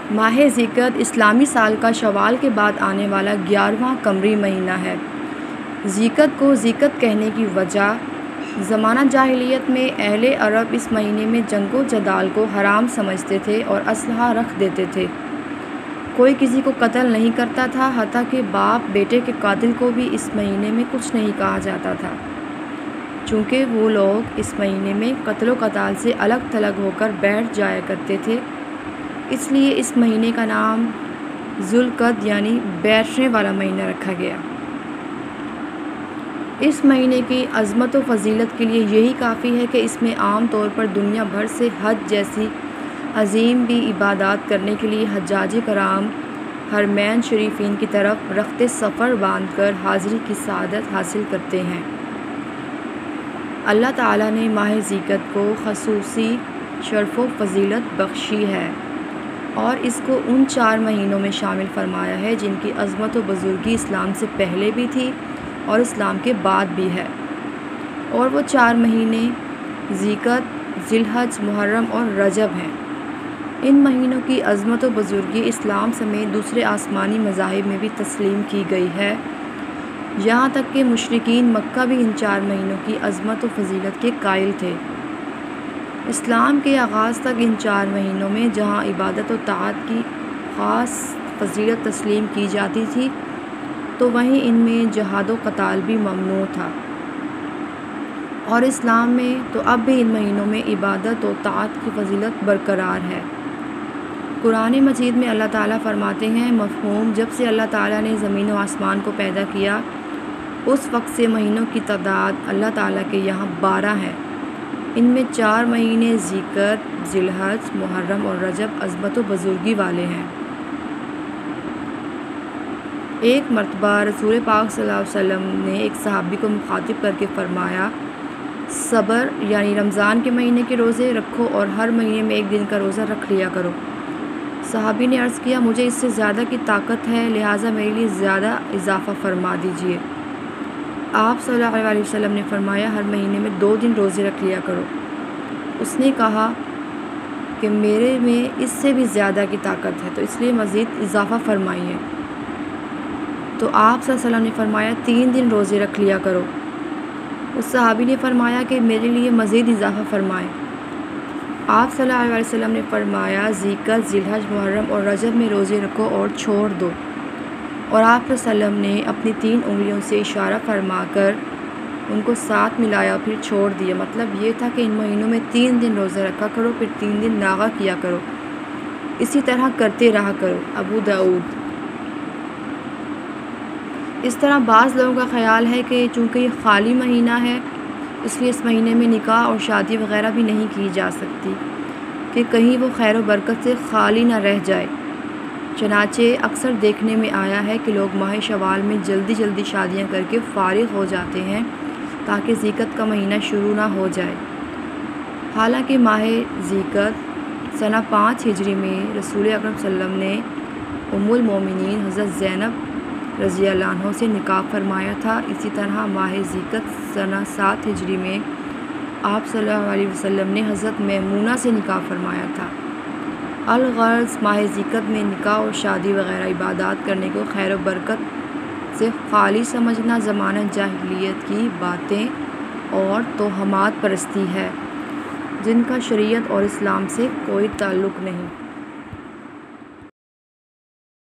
ماہ ذیقعد اسلامی سال کا شوال کے بعد آنے والا 11واں قمری مہینہ ہے۔ ذیقعد کو ذیقعد کہنے کی وجہ زمانہ جاہلیت میں اہل عرب اس مہینے میں جنگ و جدال کو حرام سمجھتے تھے اور اسلحہ رکھ دیتے تھے۔ کوئی کسی کو قتل نہیں کرتا تھا، حتیٰ کہ باپ بیٹے کے قاتل کو بھی اس مہینے میں کچھ نہیں کہا جاتا تھا، چونکہ وہ لوگ اس مہینے میں قتل و قتال سے الگ تھلگ ہو کر بیٹھ جایا کرتے تھے۔ اس لیے اس مہینے کا نام ذوالقعد یعنی بیٹھنے والا مہینہ رکھا گیا۔ اس مہینے کی عظمت و فضیلت کے لیے یہی کافی ہے کہ اس میں عام طور پر دنیا بھر سے حج جیسی عظیم بھی عبادات کرنے کے لیے حجاج کرام حرمین شریفین کی طرف رخت سفر باندھ کر حاضری کی سعادت حاصل کرتے ہیں۔ اللہ تعالیٰ نے ماہ ذیقعد کو خصوصی شرف و فضیلت بخشی ہے اور اس کو ان 4 مہینوں میں شامل فرمایا ہے جن کی عظمت و بزرگی اسلام سے پہلے بھی تھی اور اسلام کے بعد بھی ہے، اور وہ 4 مہینے ذیقعد، ذی الحج، محرم اور رجب ہیں۔ ان مہینوں کی عظمت و بزرگی اسلام سمیت دوسرے آسمانی مذاہب میں بھی تسلیم کی گئی ہے، یہاں تک کہ مشرکین مکہ بھی ان 4 مہینوں کی عظمت و فضیلت کے قائل تھے۔ اسلام کے آغاز تک ان 4 مہینوں میں جہاں عبادت و طاعت کی خاص فضیلت تسلیم کی جاتی تھی، تو وہیں ان میں جہاد و قتال بھی ممنوع تھا، اور اسلام میں تو اب بھی ان مہینوں میں عبادت و طاعت کی فضیلت برقرار ہے۔ قرآن مجید میں اللہ تعالیٰ فرماتے ہیں، مفہوم: جب سے اللہ تعالیٰ نے زمین و آسمان کو پیدا کیا اس وقت سے مہینوں کی تعداد اللہ تعالیٰ کے یہاں 12 ہے، ان میں 4 مہینے ذیقعد، ذی الحج، محرم اور رجب عظمت و بزرگی والے ہیں۔ ایک مرتبہ رسول پاک صلی اللہ علیہ وسلم نے ایک صحابی کو مخاطب کر کے فرمایا، صبر یعنی رمضان کے مہینے کے روزے رکھو اور ہر مہینے میں ایک دن کا روزہ رکھ لیا کرو۔ صحابی نے عرض کیا، مجھے اس سے زیادہ کی طاقت ہے، لہٰذا میرے لیے زیادہ اضافہ فرما دیجیے۔ آپ صلی اللہ علیہ وسلم نے فرمایا، ہر مہینے میں 2 دن روزے رکھ لیا کرو۔ اس نے کہا کہ میرے میں اس سے بھی زیادہ کی طاقت ہے، تو اس لیے مزید اضافہ فرمائیے۔ تو آپ صلی اللہ علیہ وسلم نے فرمایا، 3 دن روزے رکھ لیا کرو۔ اس صحابی نے فرمایا کہ میرے لیے مزید اضافہ فرمائیں۔ آپ صلی اللہ علیہ وسلم نے فرمایا، ذیقعد، ذی الحج، محرم اور رجب میں روزے رکھو اور چھوڑ دو، اور آپ صلی اللہ علیہ وسلم نے اپنی 3 انگلیوں سے اشارہ فرما کر ان کو ساتھ ملایا، پھر چھوڑ دیا۔ مطلب یہ تھا کہ ان مہینوں میں 3 دن روزہ رکھا کرو، پھر 3 دن ناغہ کیا کرو، اسی طرح کرتے رہا کرو۔ ابو داؤد۔ اس طرح بعض لوگوں کا خیال ہے کہ چونکہ یہ خالی مہینہ ہے اس لیے اس مہینے میں نکاح اور شادی وغیرہ بھی نہیں کی جا سکتی کہ کہیں وہ خیر و برکت سے خالی نہ رہ جائے۔ چنانچہ اکثر دیکھنے میں آیا ہے کہ لوگ ماہ شوال میں جلدی جلدی شادیاں کر کے فارغ ہو جاتے ہیں تاکہ ذیقعد کا مہینہ شروع نہ ہو جائے۔ حالانکہ ماہ ذیقعد سنہ 5 ہجری میں رسول اکرم صلی اللہ علیہ وسلم نے ام المومنین حضرت زینب رضی اللہ عنہ سے نکاح فرمایا تھا۔ اسی طرح ماہ ذیقعد سنہ 7 ہجری میں آپ صلی اللہ علیہ وسلم نے حضرت میمونہ سے نکاح فرمایا تھا۔ الغرض ماہ ذیقعد میں نکاح اور شادی وغیرہ عبادات کرنے کو خیر و برکت سے خالی سمجھنا زمانہ جاہلیت کی باتیں اور توہمات پرستی ہے، جن کا شریعت اور اسلام سے کوئی تعلق نہیں۔